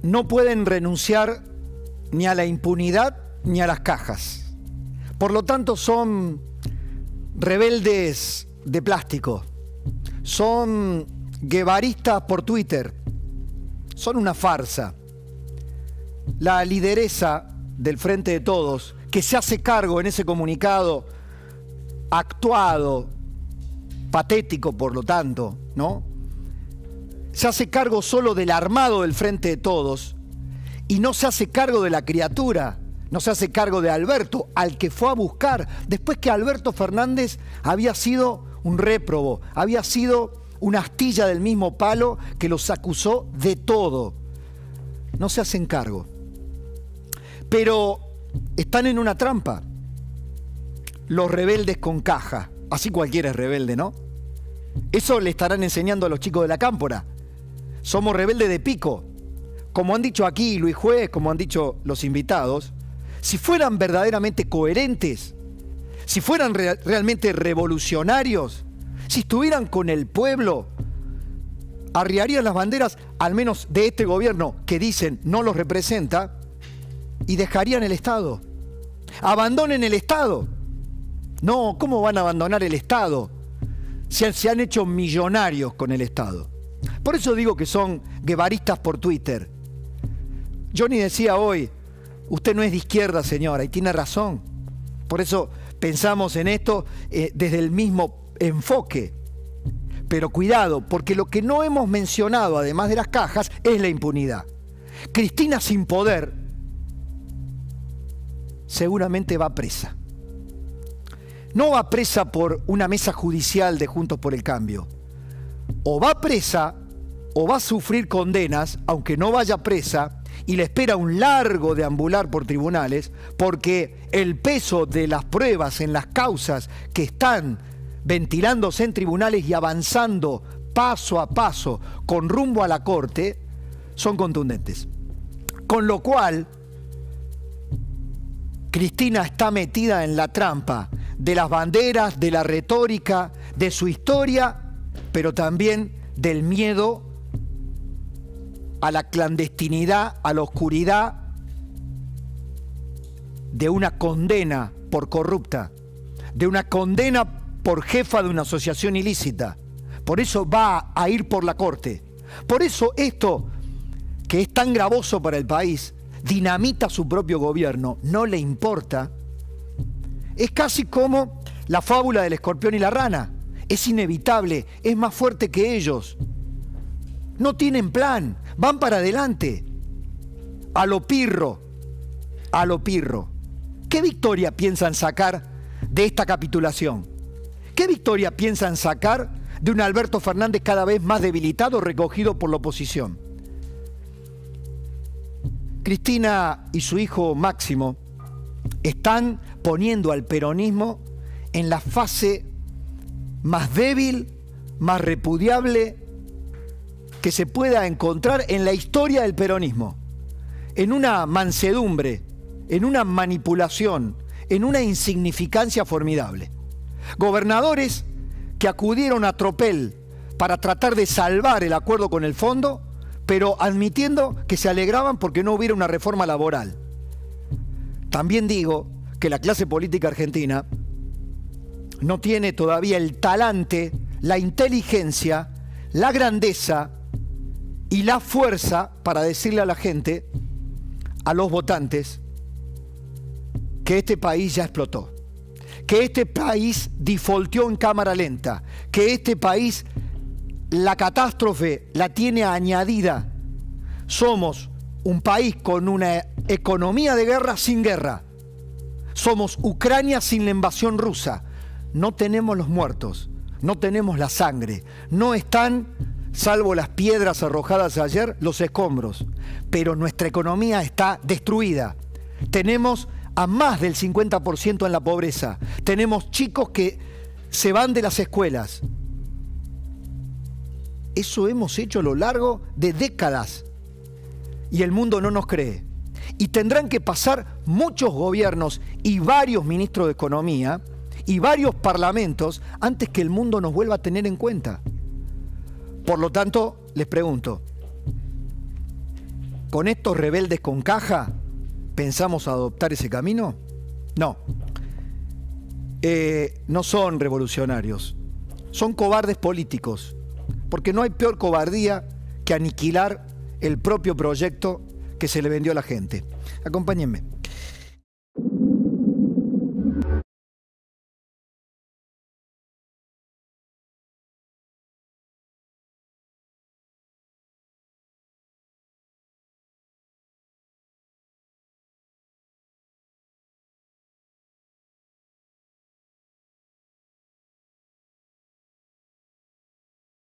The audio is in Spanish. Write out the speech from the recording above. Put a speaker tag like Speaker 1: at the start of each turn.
Speaker 1: no pueden renunciar ni a la impunidad ni a las cajas. Por lo tanto, son rebeldes de plástico. Son guevaristas por Twitter. Son una farsa. La lideresa del Frente de Todos, que se hace cargo en ese comunicado actuado, patético por lo tanto, ¿no? Se hace cargo solo del armado del Frente de Todos y no se hace cargo de la criatura, no se hace cargo de Alberto, al que fue a buscar, después que Alberto Fernández había sido un réprobo, había sido una astilla del mismo palo que los acusó de todo. No se hacen cargo. Pero están en una trampa. Los rebeldes con caja. Así cualquiera es rebelde, ¿no? Eso le estarán enseñando a los chicos de la Cámpora. Somos rebeldes de pico. Como han dicho aquí Luis Juez, como han dicho los invitados, si fueran verdaderamente coherentes, si fueran realmente revolucionarios, si estuvieran con el pueblo, arriarían las banderas, al menos de este gobierno que dicen no los representa, y dejarían el Estado. Abandonen el Estado. No, ¿cómo van a abandonar el Estado? Se han hecho millonarios con el Estado. Por eso digo que son guevaristas por Twitter. Johnny decía hoy, usted no es de izquierda, señora, y tiene razón. Por eso pensamos en esto desde el mismo enfoque. Pero cuidado, porque lo que no hemos mencionado, además de las cajas, es la impunidad. Cristina sin poder seguramente va presa. No va presa por una mesa judicial de Juntos por el Cambio. O va presa o va a sufrir condenas, aunque no vaya presa, y le espera un largo deambular por tribunales, porque el peso de las pruebas en las causas que están ventilándose en tribunales y avanzando paso a paso con rumbo a la Corte son contundentes. Con lo cual, Cristina está metida en la trampa de las banderas, de la retórica, de su historia, pero también del miedo a la clandestinidad, a la oscuridad, de una condena por corrupta, de una condena por jefa de una asociación ilícita. Por eso va a ir por la Corte. Por eso esto, que es tan gravoso para el país, dinamita su propio gobierno, no le importa. Es casi como la fábula del escorpión y la rana. Es inevitable, es más fuerte que ellos. No tienen plan, van para adelante. A lo pirro, a lo pirro. ¿Qué victoria piensan sacar de esta capitulación? ¿Qué victoria piensan sacar de un Alberto Fernández cada vez más debilitado, recogido por la oposición? Cristina y su hijo Máximo están poniendo al peronismo en la fase más débil, más repudiable que se pueda encontrar en la historia del peronismo. En una mansedumbre, en una manipulación, en una insignificancia formidable. Gobernadores que acudieron a tropel para tratar de salvar el acuerdo con el fondo, pero admitiendo que se alegraban porque no hubiera una reforma laboral. También digo que la clase política argentina no tiene todavía el talante, la inteligencia, la grandeza y la fuerza para decirle a la gente, a los votantes, que este país ya explotó, que este país defaulteó en cámara lenta, que este país la catástrofe la tiene añadida. Somos un país con una economía de guerra sin guerra. Somos Ucrania sin la invasión rusa. No tenemos los muertos, no tenemos la sangre, no están, salvo las piedras arrojadas ayer, los escombros. Pero nuestra economía está destruida. Tenemos a más del 50% en la pobreza. Tenemos chicos que se van de las escuelas. Eso hemos hecho a lo largo de décadas. Y el mundo no nos cree. Y tendrán que pasar muchos gobiernos y varios ministros de Economía y varios parlamentos antes que el mundo nos vuelva a tener en cuenta. Por lo tanto, les pregunto, con estos rebeldes con caja, pensamos adoptar ese camino? No. No son revolucionarios, son cobardes políticos, porque no hay peor cobardía que aniquilar el propio proyecto que se le vendió a la gente. Acompáñenme.